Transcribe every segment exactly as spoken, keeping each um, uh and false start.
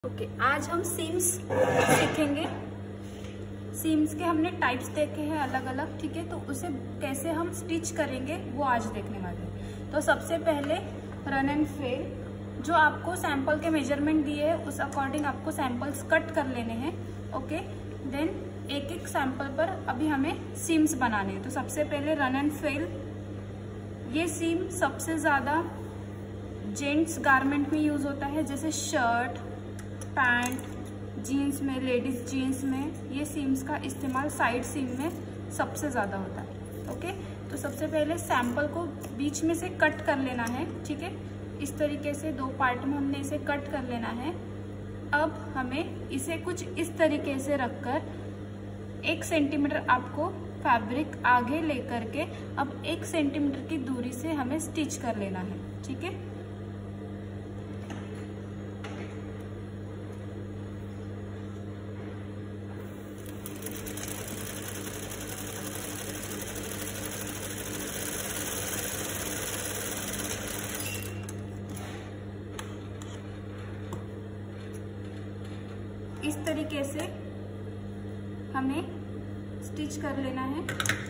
Okay okay, आज हम seems सीखेंगे। सीम्स के हमने टाइप्स देखे हैं अलग अलग, ठीक है। तो उसे कैसे हम स्टिच करेंगे वो आज देखने वाले हैं। तो सबसे पहले रन एंड फेल, जो आपको सैंपल के मेजरमेंट दिए हैं उस अकॉर्डिंग आपको सैंपल्स कट कर लेने हैं। ओके, देन एक एक सैंपल पर अभी हमें सीम्स बनाने हैं। तो सबसे पहले रन एंड फेल, ये सीम सबसे ज़्यादा जेंट्स गारमेंट में यूज होता है, जैसे शर्ट, पैंट, जीन्स में, लेडीज जीन्स में ये सीम्स का इस्तेमाल साइड सीम में सबसे ज़्यादा होता है। ओके, तो सबसे पहले सैंपल को बीच में से कट कर लेना है, ठीक है। इस तरीके से दो पार्ट में हमने इसे कट कर लेना है। अब हमें इसे कुछ इस तरीके से रखकर एक सेंटीमीटर आपको फैब्रिक आगे लेकर के अब एक सेंटीमीटर की दूरी से हमें स्टिच कर लेना है, ठीक है। इस तरीके से हमें स्टिच कर लेना है।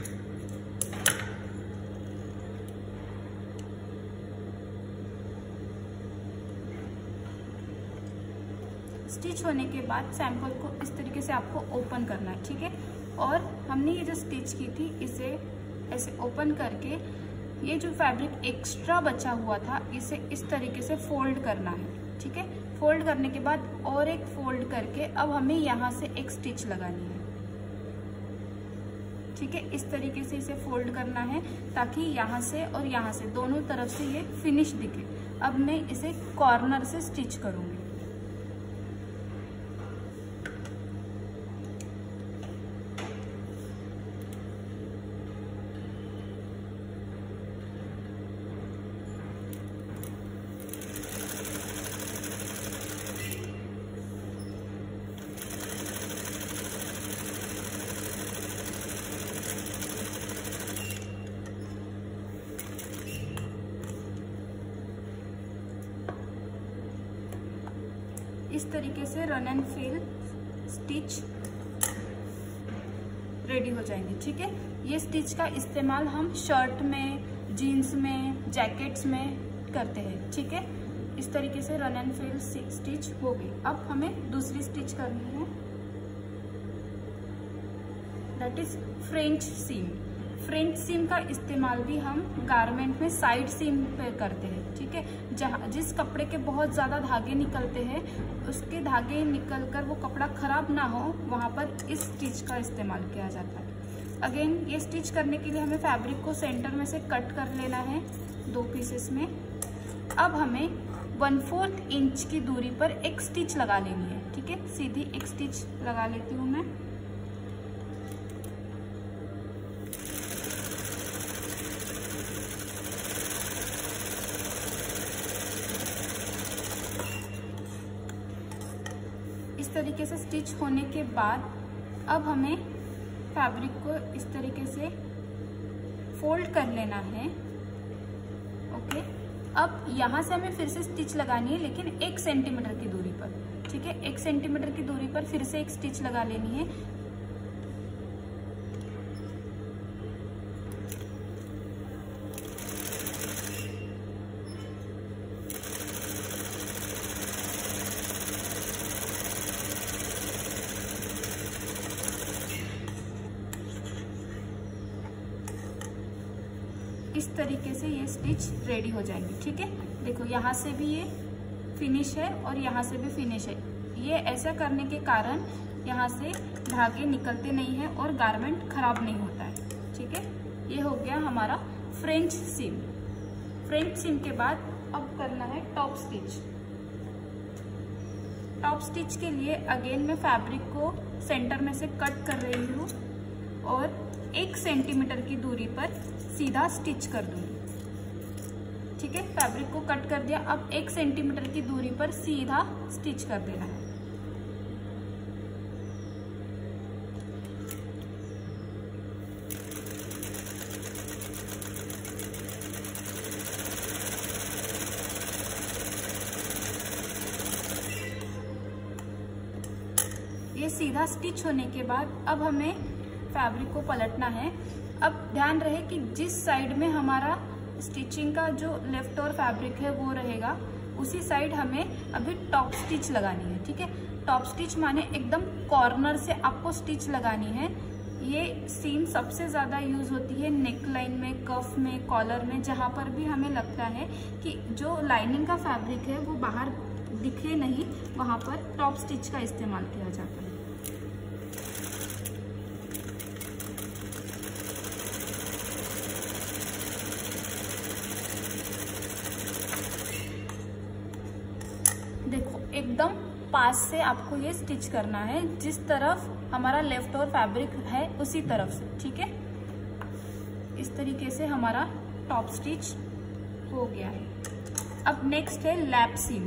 स्टिच होने के बाद सैंपल को इस तरीके से आपको ओपन करना है, ठीक है। और हमने ये जो स्टिच की थी इसे ऐसे ओपन करके ये जो फैब्रिक एक्स्ट्रा बचा हुआ था इसे इस तरीके से फोल्ड करना है, ठीक है। फोल्ड करने के बाद और एक फोल्ड करके अब हमें यहाँ से एक स्टिच लगानी है, ठीक है। इस तरीके से इसे फोल्ड करना है ताकि यहाँ से और यहाँ से दोनों तरफ से ये फिनिश दिखे। अब मैं इसे कॉर्नर से स्टिच करूंगी। इस तरीके से run and fell stitch ready हो जाएंगे, ठीक है। ये स्टिच का इस्तेमाल हम शर्ट में, जीन्स में, जैकेट्स में करते हैं, ठीक है। इस तरीके से रन एंड फेल स्टिच हो गई। अब हमें दूसरी स्टिच करनी है, that is French seam. French seam का इस्तेमाल भी हम गारमेंट में साइड सीम पे करते हैं, ठीक है। जहाँ जिस कपड़े के बहुत ज़्यादा धागे निकलते हैं उसके धागे निकलकर वो कपड़ा खराब ना हो, वहाँ पर इस स्टिच का इस्तेमाल किया जाता है। अगेन ये स्टिच करने के लिए हमें फैब्रिक को सेंटर में से कट कर लेना है दो पीसेस में। अब हमें वन फोर्थ इंच की दूरी पर एक स्टिच लगा लेनी है, ठीक है। सीधी एक स्टिच लगा लेती हूँ मैं। इस तरीके से स्टिच होने के बाद अब हमें फैब्रिक को इस तरीके से फोल्ड कर लेना है। ओके, अब यहाँ से हमें फिर से स्टिच लगानी है लेकिन एक सेंटीमीटर की दूरी पर, ठीक है। एक सेंटीमीटर की दूरी पर फिर से एक स्टिच लगा लेनी है। इस तरीके से ये स्टिच रेडी हो जाएंगी, ठीक है। देखो यहाँ से भी ये फिनिश है और यहाँ से भी फिनिश है। ये ऐसा करने के कारण यहाँ से धागे निकलते नहीं हैं और गारमेंट खराब नहीं होता है, ठीक है। ये हो गया हमारा फ्रेंच सीम। फ्रेंच सीम के बाद अब करना है टॉप स्टिच। टॉप स्टिच के लिए अगेन मैं फैब्रिक को सेंटर में से कट कर रही हूँ और एक सेंटीमीटर की दूरी पर सीधा स्टिच कर दूंगी, ठीक है। फैब्रिक को कट कर दिया, अब एक सेंटीमीटर की दूरी पर सीधा स्टिच कर देना है। ये सीधा स्टिच होने के बाद अब हमें फैब्रिक को पलटना है। अब ध्यान रहे कि जिस साइड में हमारा स्टिचिंग का जो लेफ्ट और फैब्रिक है वो रहेगा, उसी साइड हमें अभी टॉप स्टिच लगानी है। ठीक है, टॉप स्टिच माने एकदम कॉर्नर से आपको स्टिच लगानी है। ये सीम सबसे ज़्यादा यूज होती है नेक लाइन में, कफ में, कॉलर में, जहाँ पर भी हमें लगता है कि जो लाइनिंग का फैब्रिक है वो बाहर दिखे नहीं, वहाँ पर टॉप स्टिच का इस्तेमाल किया जाता है। देखो एकदम पास से आपको ये स्टिच करना है, जिस तरफ हमारा लेफ्ट और फैब्रिक है उसी तरफ से। ठीक है, इस तरीके से हमारा टॉप स्टिच हो गया है। अब नेक्स्ट है लैप सीम।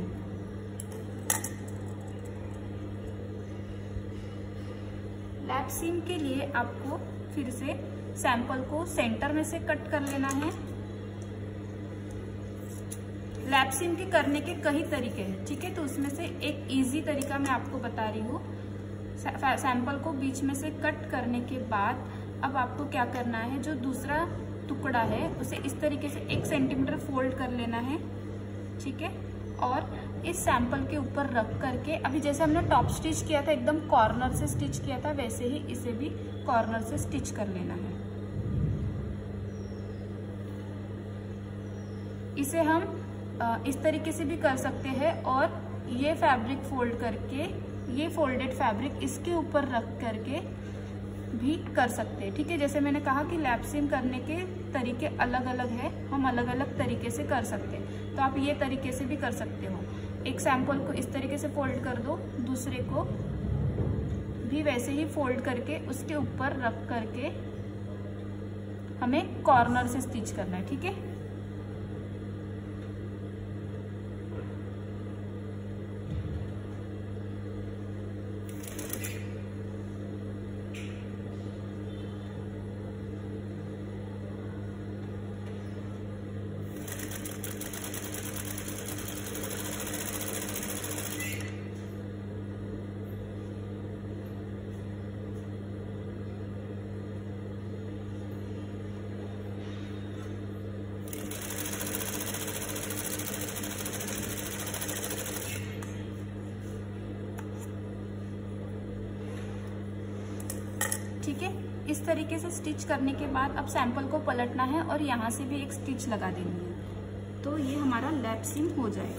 लैप सीम के लिए आपको फिर से सैंपल को सेंटर में से कट कर लेना है। लैप सीम के करने के कई तरीके हैं। ठीक है, तो उसमें से एक इजी तरीका मैं आपको बता रही हूँ। सैंपल को बीच में से कट करने के बाद अब आपको क्या करना है, जो दूसरा टुकड़ा है उसे इस तरीके से एक सेंटीमीटर फोल्ड कर लेना है। ठीक है, और इस सैंपल के ऊपर रख करके, अभी जैसे हमने टॉप स्टिच किया था एकदम कॉर्नर से स्टिच किया था, वैसे ही इसे भी कॉर्नर से स्टिच कर लेना है। इसे हम इस तरीके से भी कर सकते हैं, और ये फैब्रिक फोल्ड करके, ये फोल्डेड फैब्रिक इसके ऊपर रख करके भी कर सकते हैं। ठीक है, जैसे मैंने कहा कि लैप सीम करने के तरीके अलग अलग है, हम अलग अलग तरीके से कर सकते हैं। तो आप ये तरीके से भी कर सकते हो। एक सैंपल को इस तरीके से फोल्ड कर दो, दूसरे को भी वैसे ही फोल्ड करके उसके ऊपर रख करके हमें कॉर्नर से स्टिच करना है। ठीक है, ठीक है, इस तरीके से स्टिच करने के बाद अब सैंपल को पलटना है और यहाँ से भी एक स्टिच लगा देनी है। तो ये हमारा लैप सीम हो जाएगा।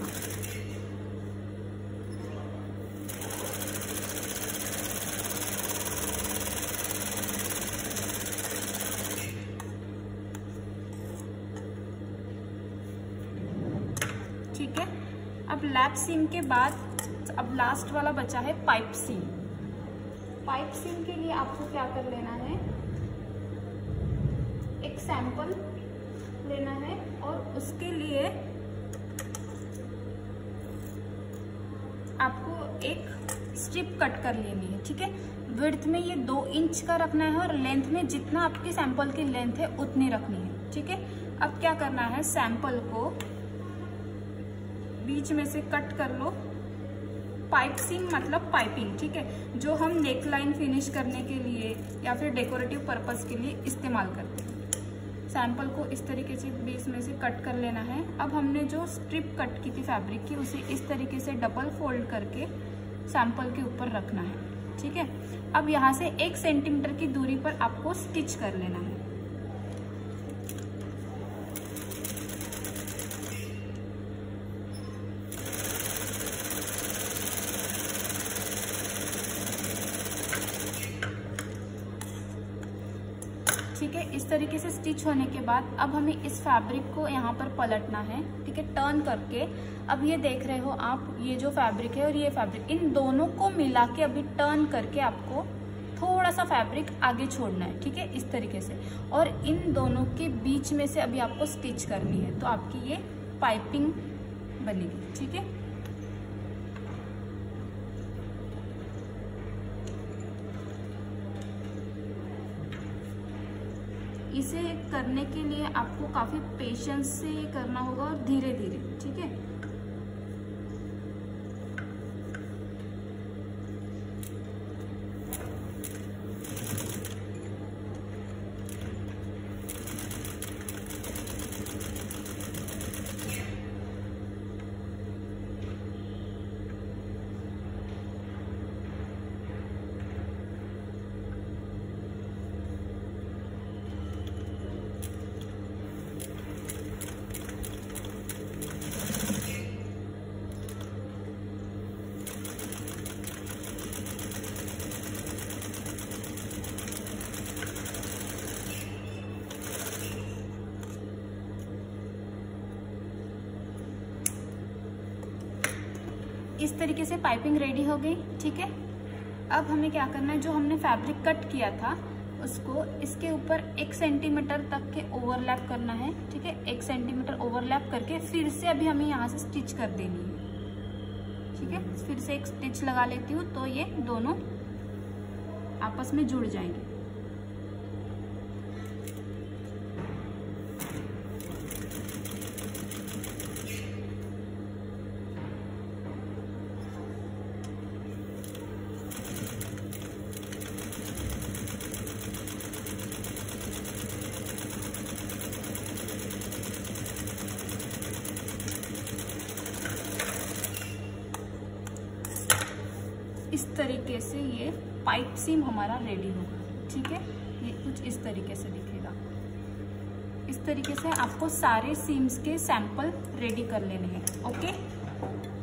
ठीक है, अब लैप सीम के बाद अब लास्ट वाला बचा है पाइप सीम। पाइप सीम के लिए आपको क्या कर लेना है, एक सैंपल लेना है और उसके लिए आपको एक स्ट्रिप कट कर लेनी है। ठीक है, विड्थ में ये दो इंच का रखना है और लेंथ में जितना आपकी सैंपल की लेंथ है उतनी रखनी है। ठीक है, अब क्या करना है, सैंपल को बीच में से कट कर लो। पाइप सीम मतलब पाइपिंग। ठीक है, जो हम नेक लाइन फिनिश करने के लिए या फिर डेकोरेटिव पर्पस के लिए इस्तेमाल करते हैं। सैंपल को इस तरीके से बीच में से कट कर लेना है। अब हमने जो स्ट्रिप कट की थी फैब्रिक की, उसे इस तरीके से डबल फोल्ड करके सैंपल के ऊपर रखना है। ठीक है, अब यहाँ से एक सेंटीमीटर की दूरी पर आपको स्टिच कर लेना है। ठीक है, इस तरीके से स्टिच होने के बाद अब हमें इस फैब्रिक को यहाँ पर पलटना है। ठीक है, टर्न करके अब ये देख रहे हो आप, ये जो फैब्रिक है और ये फैब्रिक, इन दोनों को मिला के अभी टर्न करके आपको थोड़ा सा फैब्रिक आगे छोड़ना है। ठीक है, इस तरीके से, और इन दोनों के बीच में से अभी आपको स्टिच करनी है, तो आपकी ये पाइपिंग बनेगी। ठीक है, इसे करने के लिए आपको काफी पेशेंस से करना होगा और धीरे धीरे। ठीक है, इस तरीके से पाइपिंग रेडी हो गई, ठीक है। अब हमें क्या करना है, जो हमने फैब्रिक कट किया था उसको इसके ऊपर एक सेंटीमीटर तक के ओवरलैप करना है, ठीक है। एक सेंटीमीटर ओवरलैप करके फिर से अभी हमें यहाँ से स्टिच कर देनी है, ठीक है। फिर से एक स्टिच लगा लेती हूँ तो ये दोनों आपस में जुड़ जाएंगे। इस तरीके से ये पाइप सीम हमारा रेडी होगा, ठीक है। ये कुछ इस तरीके से दिखेगा। इस तरीके से आपको सारे सीम्स के सैंपल रेडी कर लेने हैं, ओके।